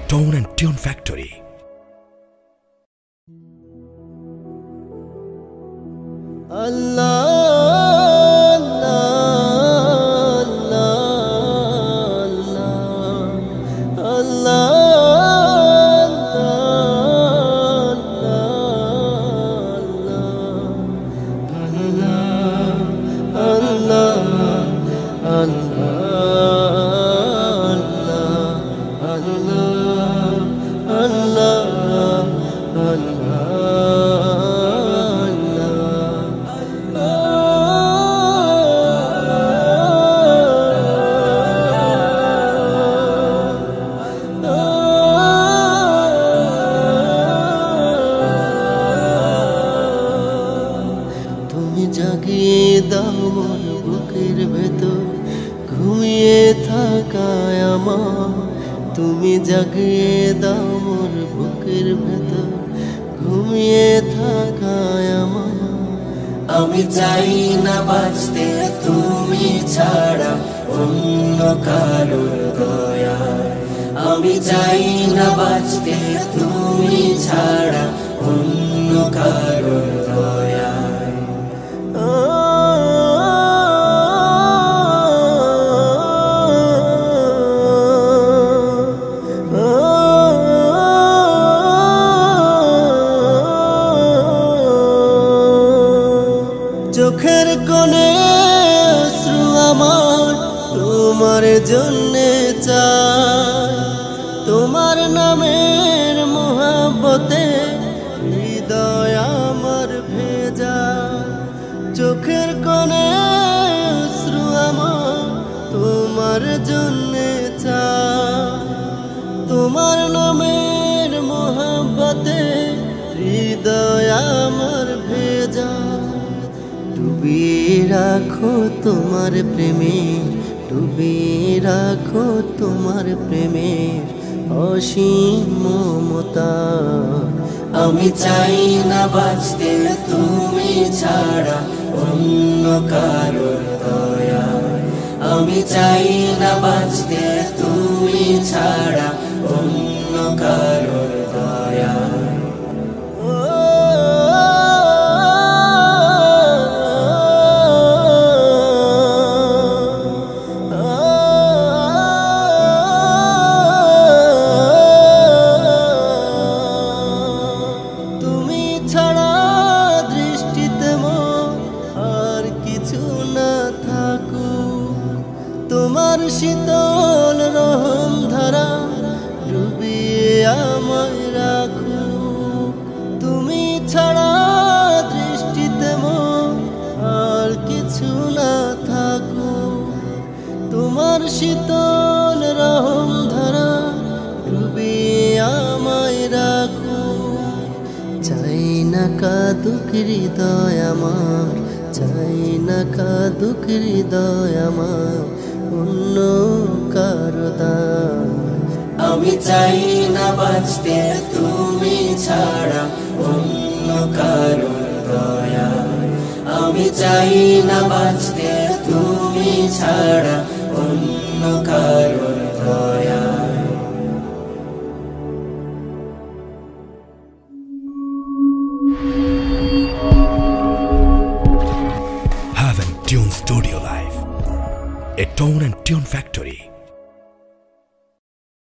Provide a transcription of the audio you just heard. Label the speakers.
Speaker 1: Tone and Tune Factory.
Speaker 2: জাগিয়ে দাও মোর বুকের ভেতর ঘুমিয়ে থাকায় আমার, তুমি জাগিয়ে দাও মোর বুকের ভেতর ঘুমিয়ে থাকায় আমার। আমি চাই না বাঁচতে তুমি ছাড়া অন্য কারোর দয়ায়, আমি চাই না বাঁচতে তুমি ছাড়া অন্য কারোর দয়ায়। চোখের কোণে অশ্রু আমার তোমার জন্যে চাই, তোমার নামের মোহাব্বতে হৃদয় আমার ভেজা। চোখের কোণে অশ্রু আমার তোমার জন্যে চাই, তোমার নামের মোহাব্বতে হৃদয় আমার ভেজা। ডুবিয়ে রাখো তোমার প্রেমের, ডুবিয়ে রাখো তোমার প্রেমের অসীম মমতা। আমি চাই না বাঁচতে তুমি ছাড়া অন্য কারোর দয়ায়, আমি চাই না বাঁচতে তুমি ছাড়া অন্য কারোর দয়ায়। তোমার শীতল রহম ধারা ডুবিয়ে আমায় রাখুক, তুমি ছাড়া দৃষ্টিতে মন আর কিছু না থাকুক। তোমার শীতল রহম ধারা ডুবিয়ে আমায় রাখুক। চাই না কাঁদুক হৃদয় আমার, চাই না কাঁদুক হৃদয় আমার অন্য কারো দায়। আমি চাই না বাঁচতে তুমি ছাড়া অন্য কারোর দয়ায়, আমি চাই না বাঁচতে তুমি ছাড়া অন্য কারোর দয়ায়।
Speaker 1: Have and Tune Studio Live, a Tone and Tune Factory.